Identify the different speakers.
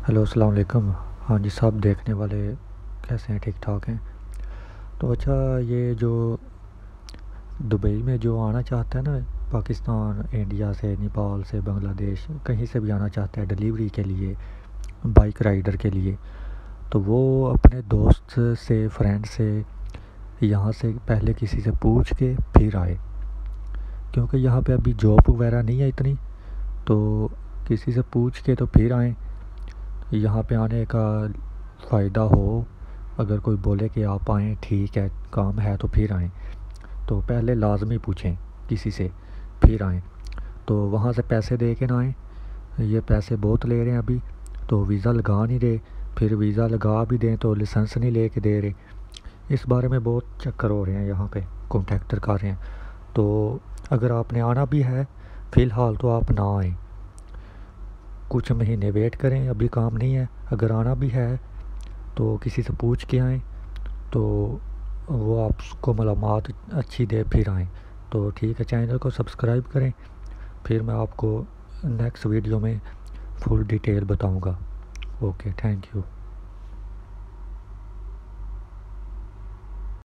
Speaker 1: Hello السلام علیکم۔ ہاں جی صاحب دیکھنے والے کیسے ہیں؟ ٹھیک ٹھاک ہیں؟ تو اچھا، یہ جو دبئی میں جو آنا چاہتا ہے نا، پاکستان، انڈیا سے، نیپال سے، بنگلہ دیش، کہیں سے بھی آنا چاہتا ہے ڈیلیوری کے لیے، بائک رائڈر کے لیے، تو وہ اپنے دوست سے، فرینڈ سے، یہاں سے پہلے کسی سے پوچھ کے پھر آئے، کیونکہ یہاں پہ ابھی جاب وغیرہ نہیں ہے اتنی، تو کسی سے پوچھ کے تو پھر آئیں۔ یہاں پہ آنے کا فائدہ ہو، اگر کوئی بولے کہ آپ آئیں ٹھیک ہے، کام ہے تو پھر آئیں، تو پہلے لازمی پوچھیں کسی سے پھر آئیں، تو وہاں سے پیسے دے کے نہ آئیں۔ یہ پیسے بہت لے رہے ہیں ابھی، تو ویزا لگا نہیں رہے، پھر ویزا لگا بھی دیں تو لائسنس نہیں لے کے دے رہے۔ اس بارے میں بہت چکر ہو رہے ہیں، یہاں پہ کانٹیکٹر کر رہے ہیں۔ تو اگر آپ نے آنا بھی ہے فی الحال تو آپ نہ آئیں، کچھ مہینے ویٹ کریں، ابھی کام نہیں ہے۔ اگر آنا بھی ہے تو کسی سے پوچھ کے آئیں، تو وہ آپ کو معلومات اچھی دے پھر آئیں۔ تو ٹھیک ہے، چینل کو سبسکرائب کریں، پھر میں آپ کو نیکسٹ ویڈیو میں فل ڈیٹیل بتاؤں گا۔ Okay, thank you.